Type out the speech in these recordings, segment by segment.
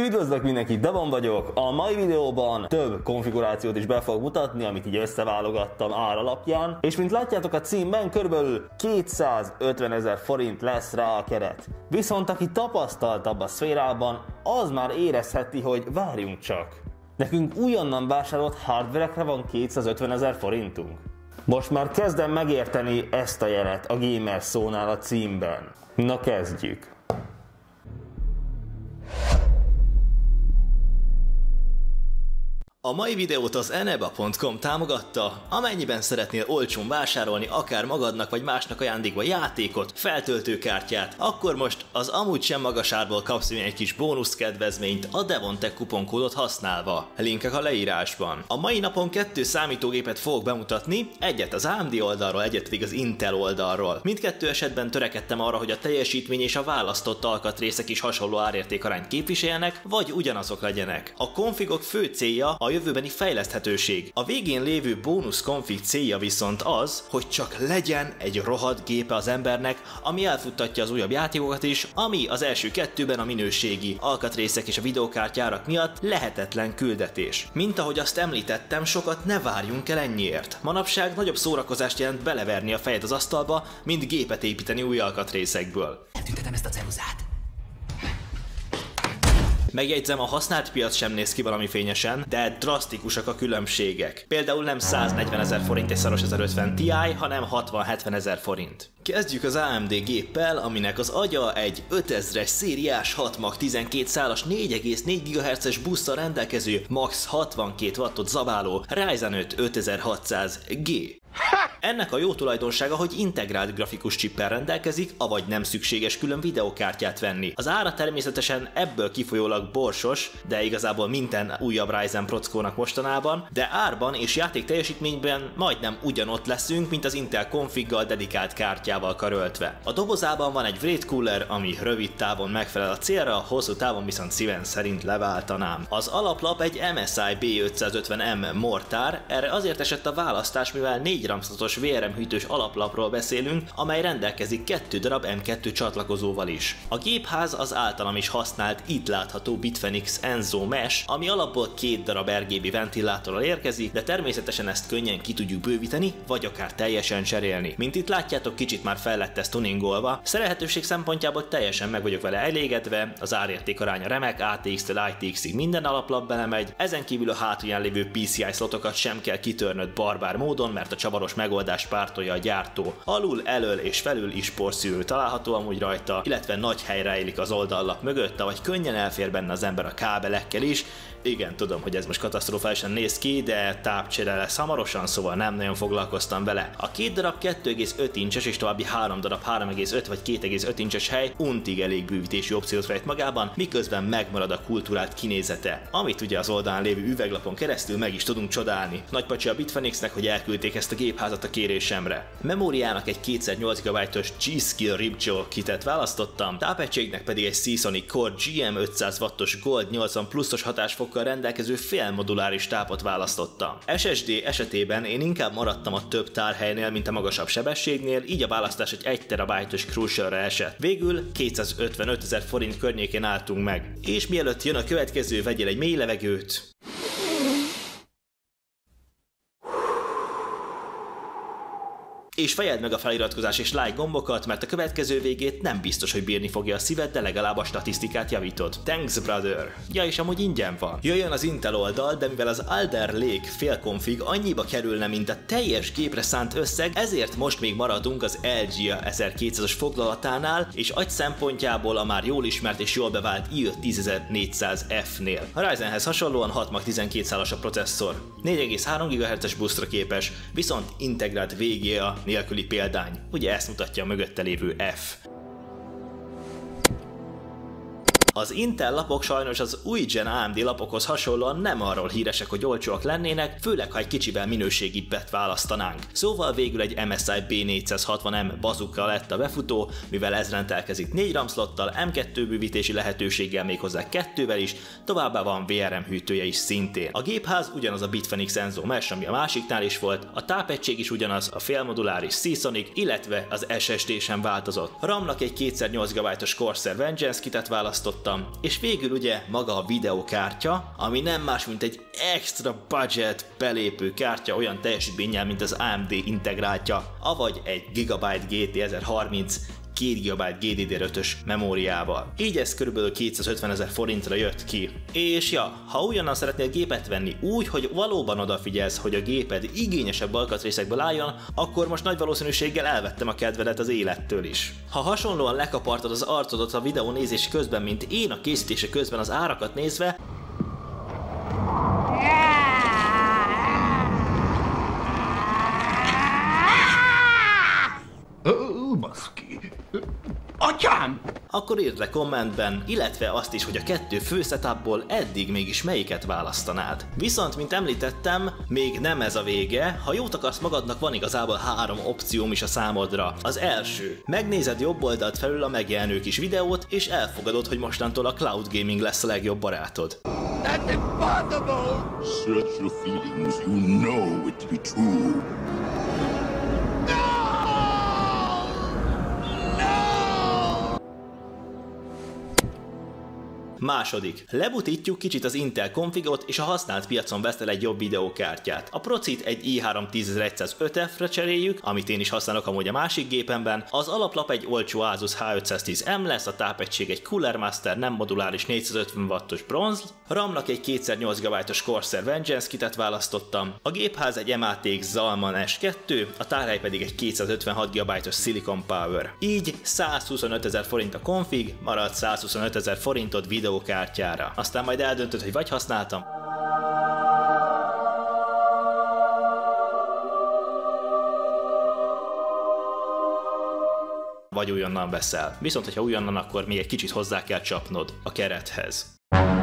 Üdvözlök mindenkit, Devon vagyok! A mai videóban több konfigurációt is be fogok mutatni, amit így összeválogattam ár alapján, és mint látjátok a címben, körülbelül 250 000 forint lesz rá a keret. Viszont aki tapasztaltabb a szférában, az már érezheti, hogy várjunk csak. Nekünk újonnan vásárolt hardverekre van 250 000 forintunk. Most már kezdem megérteni ezt a jelet a gamer szónál a címben. Na kezdjük! A mai videót az eneba.com támogatta, amennyiben szeretnél olcsón vásárolni akár magadnak vagy másnak ajándékba játékot, feltöltőkártyát, akkor most az amúgy sem magas árból kapsz egy kis bónusz kedvezményt a Devontech kuponkódot használva. Linkek a leírásban. A mai napon 2 számítógépet fogok bemutatni, egyet az AMD oldalról, egyet pedig az Intel oldalról. Mindkettő esetben törekedtem arra, hogy a teljesítmény és a választott alkatrészek is hasonló árértékarányt képviseljenek, vagy ugyanazok legyenek. A konfigok fő célja a jövőbeni fejleszthetőség. A végén lévő bónusz konfig célja viszont az, hogy csak legyen egy rohadt gépe az embernek, ami elfuttatja az újabb játékokat is, ami az első 2-ben a minőségi alkatrészek és a videókártyárak miatt lehetetlen küldetés. Mint ahogy azt említettem, sokat ne várjunk el ennyiért. Manapság nagyobb szórakozást jelent beleverni a fejed az asztalba, mint gépet építeni új alkatrészekből. Eltüntetem ezt a ceruzát. Megjegyzem, a használt piac sem néz ki valami fényesen, de drasztikusak a különbségek. Például nem 140 000 forint egy szaros 1050 Ti, hanem 60-70 000 forint. Kezdjük az AMD géppel, aminek az agya egy 5000-es szériás 6 mag 12 szálas 4,4 GHz-es busszal rendelkező max 62 wattot zabáló Ryzen 5 5600G. Ennek a jó tulajdonsága, hogy integrált grafikus csippel rendelkezik, avagy nem szükséges külön videókártyát venni. Az ára természetesen ebből kifolyólag borsos, de igazából minden újabb Ryzen prockónak mostanában, de árban és játék teljesítményben majdnem ugyanott leszünk, mint az Intel configgal dedikált kártyával karöltve. A dobozában van egy Wraith Cooler, ami rövid távon megfelel a célra, hosszú távon viszont szívem szerint leváltanám. Az alaplap egy MSI B550M mortár, erre azért esett a választás, mivel 4 RAM-szlotos VRM hűtős alaplapról beszélünk, amely rendelkezik 2 darab M2 csatlakozóval is. A gépház az általam is használt, itt látható Bitfenix Enzo Mesh, ami alapból 2 darab RGB ventilátorral érkezik, de természetesen ezt könnyen ki tudjuk bővíteni, vagy akár teljesen cserélni. Mint itt látjátok, kicsit már fel lett ez tuningolva, szerelhetőség szempontjából teljesen meg vagyok vele elégedve, az árérték aránya remek, ATX-től ITX-ig minden alaplap belemegy, ezen kívül a hátulján lévő PCI szlotokat sem kell kitörnöd barbár módon, mert a csavaros megoldás pártolja a gyártó. Alul, elől és felül is porszűrő található amúgy rajta, illetve nagy hely rejlik az oldallap mögött, ahogy könnyen elfér benne az ember a kábelekkel is. Igen, tudom, hogy ez most katasztrofálisan néz ki, de tápcsere lesz hamarosan, szóval nem nagyon foglalkoztam vele. A 2 darab 2,5 incses és további 3 darab 3,5 vagy 2,5 incses hely untig elég bővítési opciót rejt magában, miközben megmarad a kultúrált kinézete, amit ugye az oldalán lévő üveglapon keresztül meg is tudunk csodálni. Nagypacsi a Bitfenixnek, hogy elküldték ezt a gépházat a kérésemre. Memóriának egy 2x8 GB-os G-Skill Ripjaw kitet választottam, tápegységnek pedig egy Seasonic Core GM 500 wattos Gold 80 pluszos hatásfokkal rendelkező félmoduláris tápot választottam. SSD esetében én inkább maradtam a több tárhelynél, mint a magasabb sebességnél, így a választás egy 1 TB-os Crucialre esett. Végül 255 000 forint környékén álltunk meg. És mielőtt jön a következő, vegyél egy mély levegőt. És fejeld meg a feliratkozás és like gombokat, mert a következő végét nem biztos, hogy bírni fogja a szíved, de legalább a statisztikát javítod. Thanks, brother! Ja, és amúgy ingyen van. Jöjjön az Intel oldal, de mivel az Alder Lake félkonfig annyiba kerülne, mint a teljes gépre szánt összeg, ezért most még maradunk az LG 1200-as foglalatánál, és agy szempontjából a már jól ismert és jól bevált i5-10400F-nél. A Ryzenhez hasonlóan 6 mag 12 szálas a processzor. 4,3 GHz-es buszra képes, viszont integrált VGA nélküli példány. Ugye ezt mutatja a mögötte lévő F. Az Intel lapok sajnos az új gen AMD lapokhoz hasonlóan nem arról híresek, hogy olcsóak lennének, főleg ha egy kicsivel minőségibbet választanánk. Szóval végül egy MSI B460M bazooka lett a befutó, mivel ez rendelkezik 4 RAM slottal, M2 bővítési lehetőséggel, méghozzá 2-vel is, továbbá van VRM hűtője is szintén. A gépház ugyanaz a Bitfenix Enzo Mesh, ami a másiknál is volt, a tápegység is ugyanaz, a félmoduláris Seasonic, illetve az SSD sem változott. A RAM-nak egy 2x8 GB-os Corsair Vengeance kitet választott, választottam. És végül ugye maga a videokártya, ami nem más, mint egy extra budget belépő kártya olyan teljesítménnyel, mint az AMD integráltja, avagy egy GB GT 1030 2 GB GDDR5-ös memóriával. Így ez kb. 250 000 forintra jött ki. És ja, ha újonnan szeretnél gépet venni úgy, hogy valóban odafigyelsz, hogy a géped igényesebb alkatrészekből álljon, akkor most nagy valószínűséggel elvettem a kedvedet az élettől is. Ha hasonlóan lekapartad az arcodat a videó nézés közben, mint én a készítése közben az árakat nézve, Baszki. Atyám! akkor írd le kommentben, illetve azt is, hogy a 2 fő setupból eddig mégis melyiket választanád. Viszont, mint említettem, még nem ez a vége, ha jót akarsz magadnak, van igazából 3 opcióm is a számodra. Az első, megnézed jobb oldalt felül a megjelenő kis videót, és elfogadod, hogy mostantól a cloud gaming lesz a legjobb barátod. That's impossible! Search your feelings, you know it to be true. Második. Lebutítjuk kicsit az Intel configot, és a használt piacon veszel egy jobb videókártyát. A procit egy i3 10105F-re cseréljük, amit én is használok amúgy a másik gépemben. Az alaplap egy olcsó Asus H510M lesz, a tápegység egy Cooler Master nem moduláris 450 wattos bronz, RAM-nak egy 2x8 GB-os Corsair Vengeance kitet választottam, a gépház egy MATX Zalman S2, a tárhely pedig egy 256 GB-os Silicon Power. Így 125 000 forint a config, marad 125 000 forintod videókártyára. Aztán majd eldöntöd, hogy vagy használtam, vagy újonnan veszel. Viszont, hogyha újonnan, akkor még egy kicsit hozzá kell csapnod a kerethez.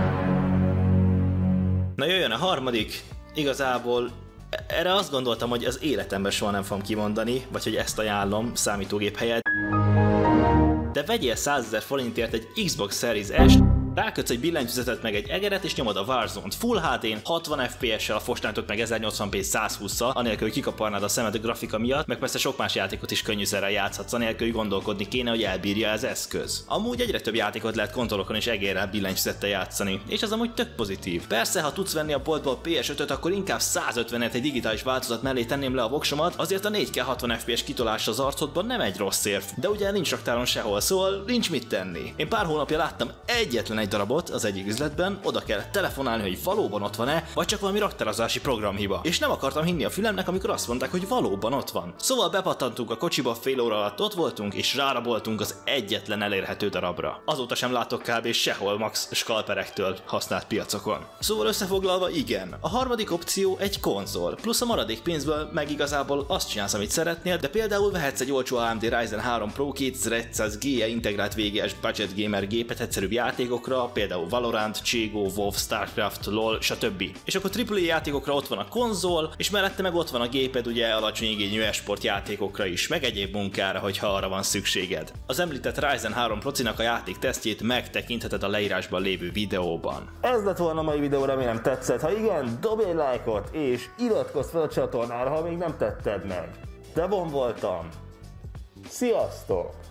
Na jöjjön a harmadik. Igazából erre azt gondoltam, hogy az életemben soha nem fogom kimondani, vagy hogy ezt ajánlom számítógép helyett. De vegyél 100 000 forintért egy Xbox Series S-t, rákötsz egy billentyűzetet meg egy egeret, és nyomod a Warzone-t Full HD-n, 60 FPS-sel, a Fortnite-ot meg 1080p 120-szal, anélkül, hogy kikaparnád a szemed a grafika miatt, meg persze sok más játékot is könnyűszerrel játszhatsz, anélkül, hogy gondolkodni kéne, hogy elbírja az eszköz. Amúgy egyre több játékot lehet kontrollokon és egérrel billentyűzettel játszani, és az amúgy tök pozitív. Persze, ha tudsz venni a boltból PS5-öt, akkor inkább 150-et egy digitális változat mellé tenném le a voksomat, azért a 4K 60 FPS kitolás az arcodban nem egy rossz érv, de ugye nincs raktáron sehol, szóval nincs mit tenni. Én pár hónapja láttam egyetlen egy darabot az egyik üzletben, oda kellett telefonálni, hogy valóban ott van-e, vagy csak valami raktározási programhiba. És nem akartam hinni a fülemnek, amikor azt mondták, hogy valóban ott van. Szóval bepattantunk a kocsiba, fél óra alatt ott voltunk, és ráraboltunk az egyetlen elérhető darabra. Azóta sem látok kb. Sehol max skalperektől használt piacokon. Szóval összefoglalva igen. A harmadik opció egy konzol, plusz a maradék pénzből meg igazából azt csinálsz, amit szeretnél, de például vehetsz egy olcsó AMD Ryzen 3 Pro 2100 GE integrált VGS budget gamer gépet egyszerűbb játékokra, például Valorant, CS:GO, WoW, Starcraft, LoL, stb. És akkor AAA játékokra ott van a konzol, és mellette meg ott van a géped ugye alacsony igényű e-sport játékokra is, meg egyéb munkára, hogyha arra van szükséged. Az említett Ryzen 3 procinak a játék tesztjét megtekintheted a leírásban lévő videóban. Ez lett volna a mai videó, remélem tetszett. Ha igen, dobj egy lájkot, és iratkozz fel a csatornára, ha még nem tetted meg. Devon voltam. Sziasztok!